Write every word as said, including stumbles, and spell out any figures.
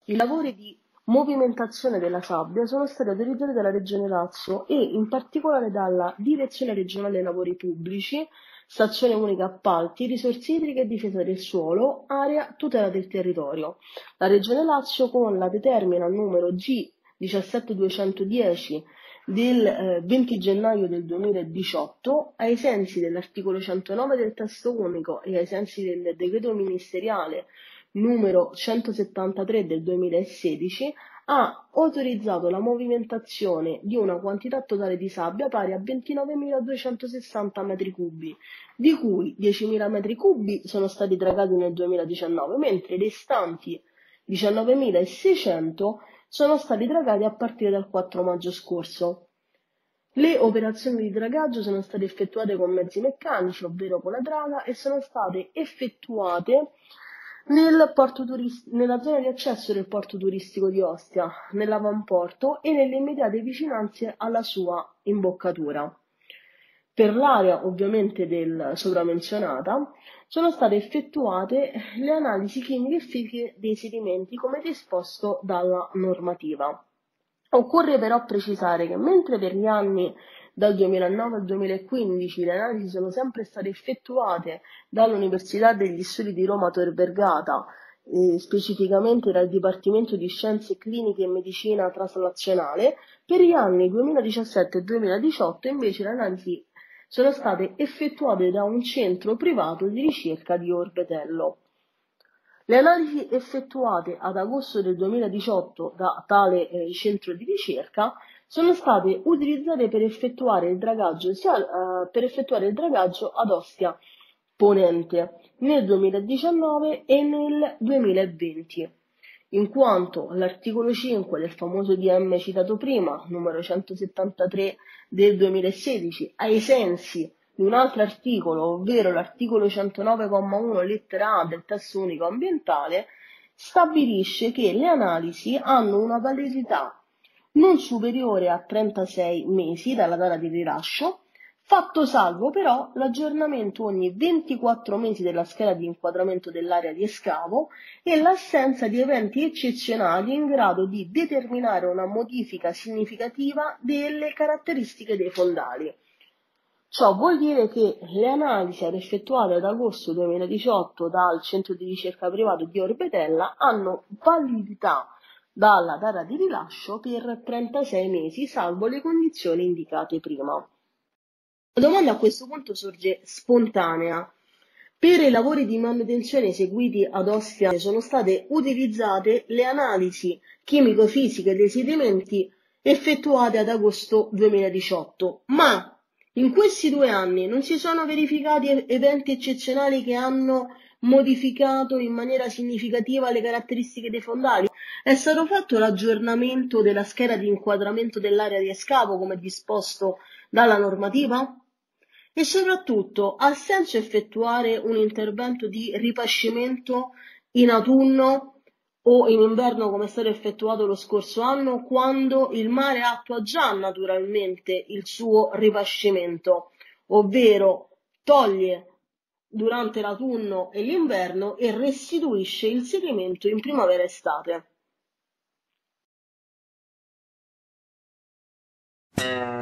I lavori di movimentazione della sabbia sono stati autorizzati dalla Regione Lazio e in particolare dalla Direzione Regionale Lavori Pubblici, Stazione Unica Appalti, Risorse Idriche e Difesa del Suolo, Area Tutela del Territorio. La Regione Lazio con la determina numero G diciassetteduecentodieci del eh, venti gennaio del duemiladiciotto, ai sensi dell'articolo centonove del Testo Unico e ai sensi del decreto ministeriale numero centosettantatré del duemilasedici, ha autorizzato la movimentazione di una quantità totale di sabbia pari a ventinovemiladuecentosessanta metri cubi, di cui diecimila metri cubi sono stati dragati nel duemiladiciannove, mentre i restanti diciannovemilaseicento sono stati dragati a partire dal quattro maggio scorso. Le operazioni di dragaggio sono state effettuate con mezzi meccanici, ovvero con la draga, e sono state effettuate nel porto turist- nella zona di accesso del porto turistico di Ostia, nell'avamporto e nelle immediate vicinanze alla sua imboccatura. Per l'area ovviamente del sopramenzionata sono state effettuate le analisi chimiche e fisiche dei sedimenti come disposto dalla normativa. Occorre però precisare che mentre per gli anni dal duemilanove al duemilaquindici le analisi sono sempre state effettuate dall'Università degli Studi di Roma Tor Vergata, eh, specificamente dal Dipartimento di Scienze Cliniche e Medicina Traslazionale, per gli anni duemiladiciassette e duemiladiciotto invece le analisi sono state effettuate da un centro privato di ricerca di Orbetello. Le analisi effettuate ad agosto del duemiladiciotto da tale eh, centro di ricerca sono state utilizzate per effettuare il dragaggio, sia eh, per effettuare il dragaggio ad Ostia Ponente nel duemiladiciannove e nel duemilaventi, in quanto l'articolo cinque del famoso D M citato prima, numero centosettantatré del duemilasedici, ai sensi di un altro articolo, ovvero l'articolo centonove comma uno lettera A del Testo Unico Ambientale, stabilisce che le analisi hanno una validità non superiore a trentasei mesi dalla data di rilascio, fatto salvo però l'aggiornamento ogni ventiquattro mesi della scheda di inquadramento dell'area di scavo e l'assenza di eventi eccezionali in grado di determinare una modifica significativa delle caratteristiche dei fondali. Ciò vuol dire che le analisi effettuate ad agosto duemiladiciotto dal centro di ricerca privato di Orbetella hanno validità dalla data di rilascio per trentasei mesi, salvo le condizioni indicate prima. La domanda a questo punto sorge spontanea. Per i lavori di manutenzione eseguiti ad Ostia sono state utilizzate le analisi chimico-fisiche dei sedimenti effettuate ad agosto duemiladiciotto, ma in questi due anni non si sono verificati eventi eccezionali che hanno modificato in maniera significativa le caratteristiche dei fondali? È stato fatto l'aggiornamento della scheda di inquadramento dell'area di scavo come disposto dalla normativa? E soprattutto, ha senso effettuare un intervento di ripascimento in autunno o in inverno come è stato effettuato lo scorso anno, quando il mare attua già naturalmente il suo ripascimento, ovvero toglie durante l'autunno e l'inverno e restituisce il sedimento in primavera-estate?